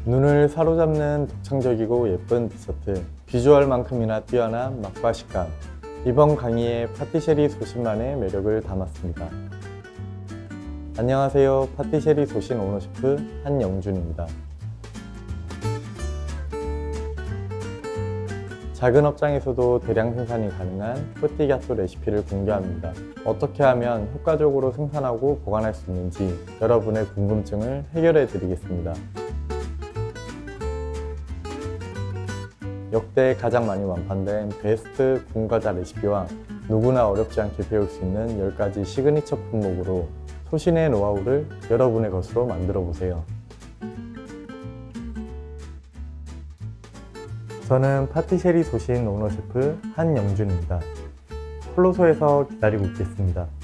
눈을 사로잡는 독창적이고 예쁜 디저트, 비주얼만큼이나 뛰어난 맛과 식감. 이번 강의에 파티쉐리 소신만의 매력을 담았습니다. 안녕하세요. 파티쉐리 소신 오너셰프 한영준입니다. 작은 업장에서도 대량 생산이 가능한 뿌띠가또 레시피를 공개합니다. 어떻게 하면 효과적으로 생산하고 보관할 수 있는지 여러분의 궁금증을 해결해 드리겠습니다. 역대 가장 많이 완판된 베스트 군과자 레시피와 누구나 어렵지 않게 배울 수 있는 10가지 시그니처 품목으로 소신의 노하우를 여러분의 것으로 만들어 보세요. 저는 파티쉐리 소신 오너셰프 한영준입니다. 홀로소에서 기다리고 있겠습니다.